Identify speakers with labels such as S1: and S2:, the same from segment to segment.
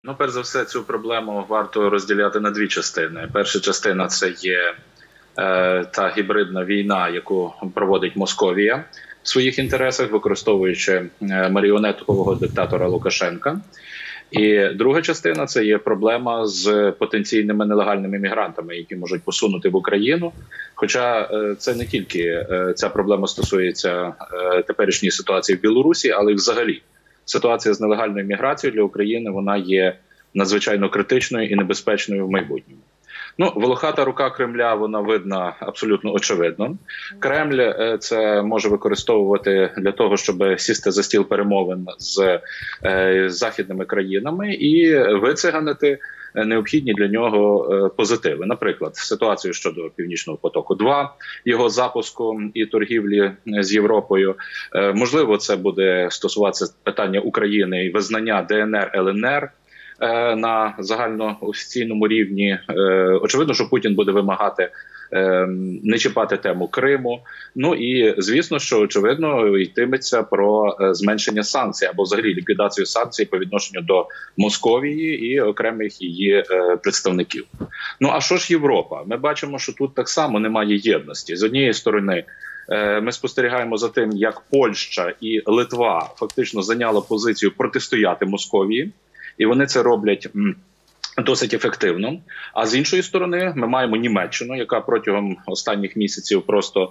S1: Ну, перш за все, цю проблему варто розділяти на дві частини. Перша частина – це є та гібридна війна, яку проводить Московія в своїх інтересах, використовуючи маріонеткового диктатора Лукашенка. І друга частина – це є проблема з потенційними нелегальними мігрантами, які можуть посунути в Україну. Хоча це не тільки ця проблема стосується теперішньої ситуації в Білорусі, але й взагалі. Ситуація з нелегальною міграцією для України, вона є надзвичайно критичною і небезпечною в майбутньому. Ну, волохата рука Кремля, вона видна абсолютно очевидно. Кремль це може використовувати для того, щоб сісти за стіл перемовин з західними країнами і вициганити необхідні для нього позитиви. Наприклад, ситуацію щодо Північного потоку-2, його запуску і торгівлі з Європою. Можливо, це буде стосуватися питання України і визнання ДНР, ЛНР на загальноофіційному рівні. Очевидно, що Путін буде вимагати не чіпати тему Криму. Ну і звісно, що очевидно йтиметься про зменшення санкцій або взагалі ліквідацію санкцій по відношенню до Московії і окремих її представників. Ну а що ж Європа? Ми бачимо, що тут так само немає єдності. З однієї сторони, ми спостерігаємо за тим, як Польща і Литва фактично зайняли позицію протистояти Московії, і вони це роблять досить ефективно. А з іншої сторони, ми маємо Німеччину, яка протягом останніх місяців просто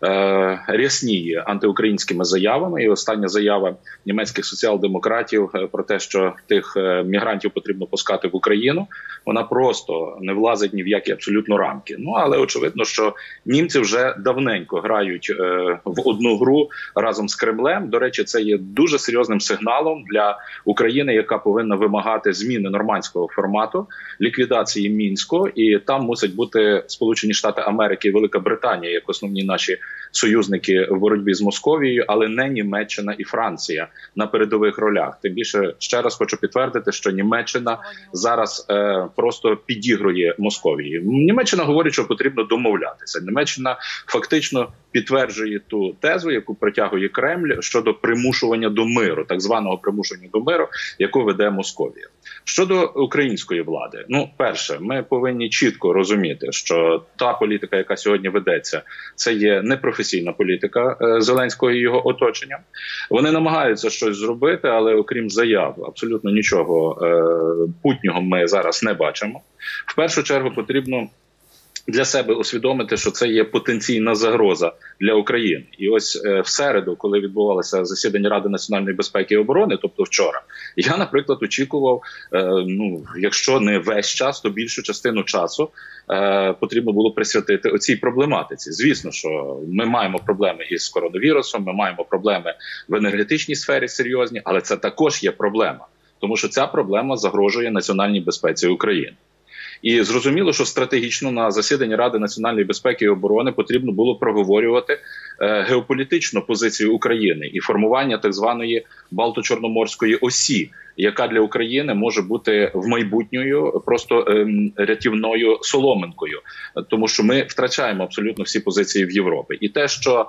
S1: рясніє антиукраїнськими заявами. І остання заява німецьких соціал-демократів про те, що тих мігрантів потрібно пускати в Україну, вона просто не влазить ні в які абсолютно рамки. Ну, але очевидно, що німці вже давненько грають в одну гру разом з Кремлем. До речі, це є дуже серйозним сигналом для України, яка повинна вимагати зміни нормандського формату, ліквідації Мінську, і там мусять бути Сполучені Штати Америки і Велика Британія як основні наші союзники в боротьбі з Московією, але не Німеччина і Франція на передових ролях. Тим більше, ще раз хочу підтвердити, що Німеччина зараз просто підігрує Московії. Німеччина говорить, що потрібно домовлятися. Німеччина фактично підтверджує ту тезу, яку протягує Кремль щодо примушування до миру, так званого примушування до миру, яку веде Московія. Щодо української влади, ну, перше, ми повинні чітко розуміти, що та політика, яка сьогодні ведеться, це є непрофесійна політика Зеленського і його оточення. Вони намагаються щось зробити, але окрім заяв, абсолютно нічого путнього ми зараз не бачимо. В першу чергу потрібно для себе усвідомити, що це є потенційна загроза для України. І ось в середу, коли відбувалося засідання Ради національної безпеки і оборони, тобто вчора, я, наприклад, очікував, ну, якщо не весь час, то більшу частину часу потрібно було присвятити оцій проблематиці. Звісно, що ми маємо проблеми із коронавірусом, ми маємо проблеми в енергетичній сфері серйозні, але це також є проблема, тому що ця проблема загрожує національній безпеці України. І зрозуміло, що стратегічно на засіданні Ради національної безпеки і оборони потрібно було проговорювати геополітичну позицію України і формування так званої Балто-Чорноморської осі, яка для України може бути в майбутньому просто рятівною соломинкою, тому що ми втрачаємо абсолютно всі позиції в Європі. І те, що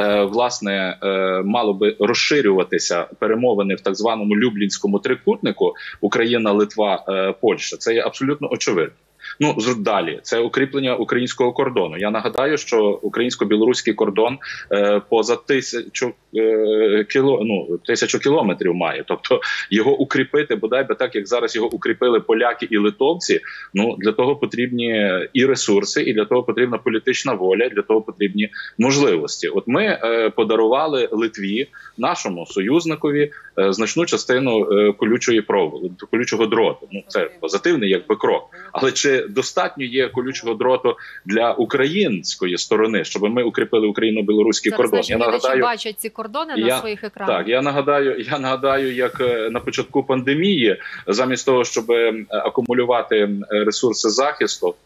S1: власне мало би розширюватися перемовини в так званому Люблінському трикутнику Україна, Литва, Польща, це є абсолютно очевидно. Ну, далі, це укріплення українського кордону. Я нагадаю, що українсько-білоруський кордон поза 1000 кілометрів має. Тобто його укріпити, бодай би так, як зараз його укріпили поляки і литовці, ну, для того потрібні і ресурси, і для того потрібна політична воля, для того потрібні можливості. От ми подарували Литві, нашому союзникові, значну частину колючого дроту. Ну, це позитивний якби крок. Але чи достатньо є колючого дроту для української сторони, щоб ми укріпили україно-білоруський кордон?
S2: Я нагадаю, бачать ці кордони на своїх екранах.
S1: Так, я нагадаю, як на початку пандемії, замість того, щоб акумулювати ресурси захисту,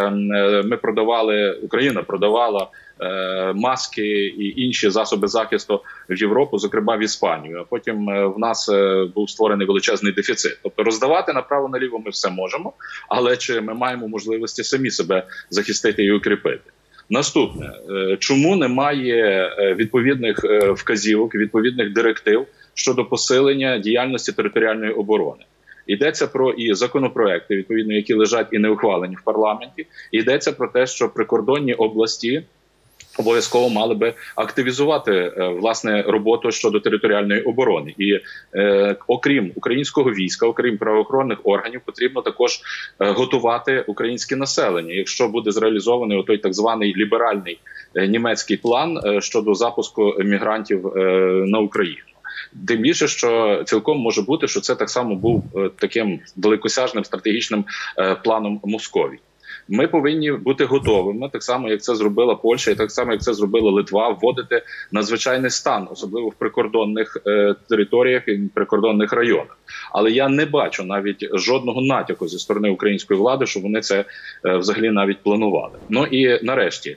S1: Україна продавала маски і інші засоби захисту в Європу, зокрема в Іспанію. А потім в нас був створений величезний дефіцит. Тобто роздавати направо-наліво ми все можемо, але чи ми маємо можливості самі себе захистити і укріпити? Наступне, чому немає відповідних вказівок, відповідних директив щодо посилення діяльності територіальної оборони? Йдеться про і законопроекти, відповідно, які лежать і не ухвалені в парламенті. І йдеться про те, що прикордонні області обов'язково мали би активізувати власне роботу щодо територіальної оборони. І окрім українського війська, окрім правоохоронних органів, потрібно також готувати українське населення. Якщо буде зреалізований той так званий ліберальний німецький план щодо запуску мігрантів на Україну. Тим більше, що цілком може бути, що це так само був таким великосяжним стратегічним планом Московії. Ми повинні бути готовими, так само, як це зробила Польща, і так само, як це зробила Литва, вводити надзвичайний стан, особливо в прикордонних територіях і прикордонних районах. Але я не бачу навіть жодного натяку зі сторони української влади, що вони це взагалі навіть планували. Ну і нарешті,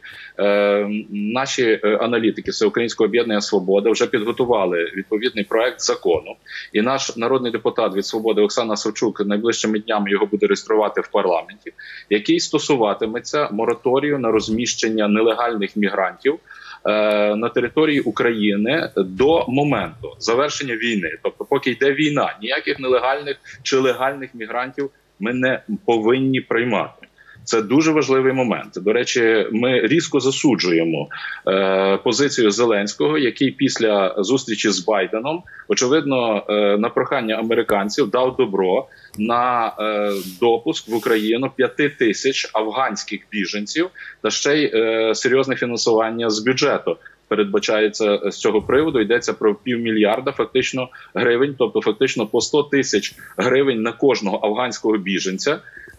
S1: наші аналітики Всеукраїнського об'єднання «Свобода» вже підготували відповідний проект закону. І наш народний депутат від «Свободи» Оксана Савчук найближчими днями його буде реєструвати в парламенті, який стосуватиметься мораторію на розміщення нелегальних мігрантів на території України до моменту завершення війни. Тобто, поки йде війна, ніяких нелегальних чи легальних мігрантів ми не повинні приймати. Це дуже важливий момент. До речі, ми різко засуджуємо позицію Зеленського, який після зустрічі з Байденом, очевидно, на прохання американців дав добро на допуск в Україну 5 тисяч афганських біженців та ще й серйозне фінансування з бюджету. Передбачається з цього приводу, йдеться про півмільярда фактично гривень, тобто фактично по 100 тисяч гривень на кожного афганського біженця,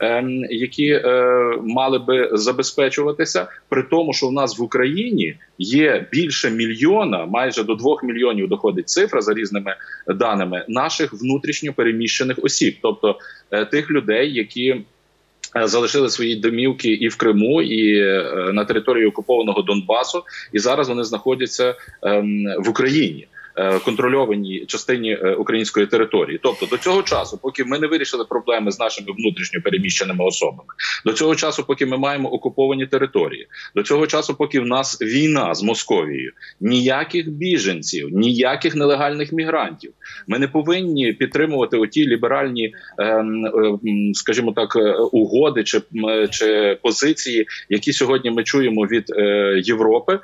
S1: які мали би забезпечуватися, при тому, що в нас в Україні є більше мільйона, майже до 2 мільйонів доходить цифра за різними даними, наших внутрішньо переміщених осіб, тобто тих людей, які залишили свої домівки і в Криму, і на території окупованого Донбасу, і зараз вони знаходяться в Україні, контрольованій частині української території. Тобто до цього часу, поки ми не вирішили проблеми з нашими внутрішньо переміщеними особами, до цього часу, поки ми маємо окуповані території, до цього часу, поки в нас війна з Московією, ніяких біженців, ніяких нелегальних мігрантів. Ми не повинні підтримувати оті ліберальні, скажімо так, угоди чи позиції, які сьогодні ми чуємо від Європи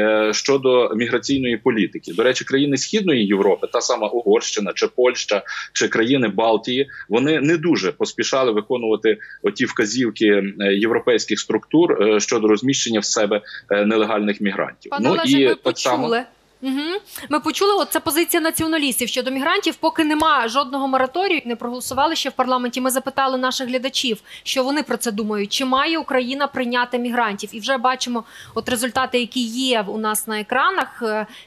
S1: щодо міграційної політики. До речі, країни Східної Європи, та сама Угорщина, чи Польща, чи країни Балтії, вони не дуже поспішали виконувати оті вказівки європейських структур щодо розміщення в себе нелегальних мігрантів.
S2: Пане Олеже, ми почули. Ми почули, от це позиція націоналістів щодо мігрантів. Поки нема жодного мораторію, не проголосували ще в парламенті. Ми запитали наших глядачів, що вони про це думають. Чи має Україна прийняти мігрантів? І вже бачимо от результати, які є у нас на екранах.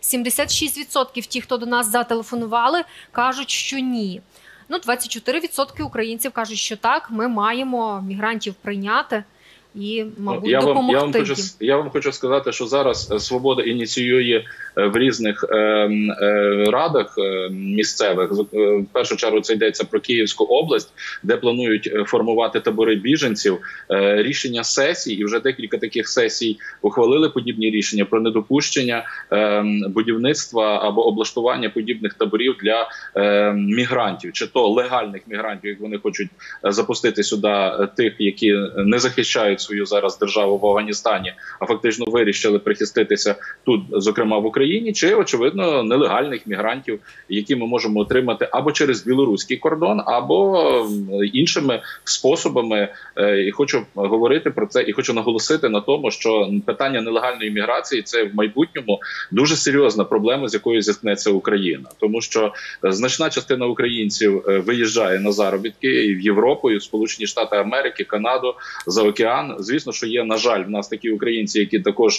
S2: 76% ті, хто до нас зателефонували, кажуть, що ні. 24% українців кажуть, що так, ми маємо мігрантів прийняти. І, мабуть,
S1: я вам хочу сказати, що зараз «Свобода» ініціює в різних радах місцевих, в першу чергу це йдеться про Київську область, де планують формувати табори біженців, рішення сесій, і вже декілька таких сесій ухвалили подібні рішення про недопущення будівництва або облаштування подібних таборів для мігрантів, чи то легальних мігрантів, як вони хочуть запустити сюди тих, які не захищають свою зараз державу в Афганістані, а фактично вирішили прихиститися тут, зокрема в Україні, чи, очевидно, нелегальних мігрантів, які ми можемо отримати або через білоруський кордон, або іншими способами. І хочу говорити про це, і хочу наголосити на тому, що питання нелегальної міграції – це в майбутньому дуже серйозна проблема, з якою зіткнеться Україна. Тому що значна частина українців виїжджає на заробітки і в Європу, і в Сполучені Штати Америки, Канаду, за океан. Звісно, що є, на жаль, в нас такі українці, які також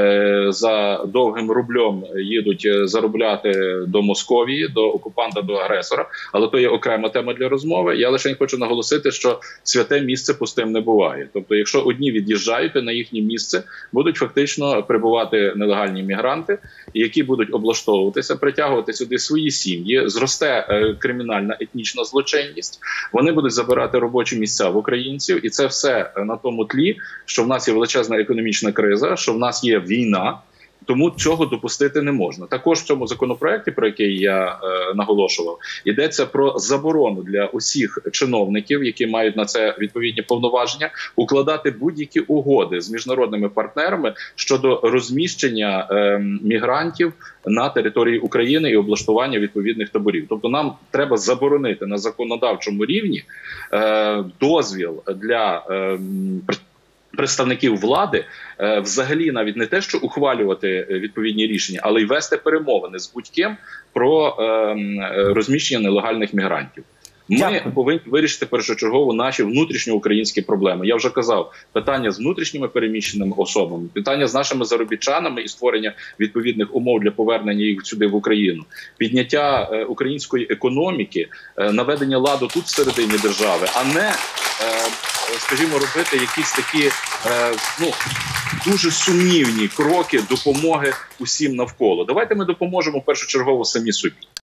S1: за довгим рублем їдуть заробляти до Московії, до окупанта, до агресора, але то є окрема тема для розмови. Я лише хочу наголосити, що святе місце пустим не буває. Тобто, якщо одні від'їжджають, то на їхнє місце будуть фактично прибувати нелегальні мігранти, які будуть облаштовуватися, притягувати сюди свої сім'ї, зросте кримінальна етнічна злочинність, вони будуть забирати робочі місця в українців, і це все на тому тлі, що в нас є величезна економічна криза, що в нас є війна, Тому цього допустити не можна. Також в цьому законопроекті, про який я наголошував, йдеться про заборону для усіх чиновників, які мають на це відповідні повноваження, укладати будь-які угоди з міжнародними партнерами щодо розміщення мігрантів на території України і облаштування відповідних таборів. Тобто нам треба заборонити на законодавчому рівні дозвіл для представників влади взагалі навіть не те, що ухвалювати відповідні рішення, але й вести перемовини з будь-ким про розміщення нелегальних мігрантів. Ми повинні вирішити першочергово наші внутрішньоукраїнські проблеми. Я вже казав, питання з внутрішніми переміщеними особами, питання з нашими заробітчанами і створення відповідних умов для повернення їх сюди в Україну, підняття української економіки, наведення ладу тут всередині держави, а не, скажімо, робити якісь такі дуже сумнівні кроки допомоги усім навколо. Давайте ми допоможемо першочергово самі собі.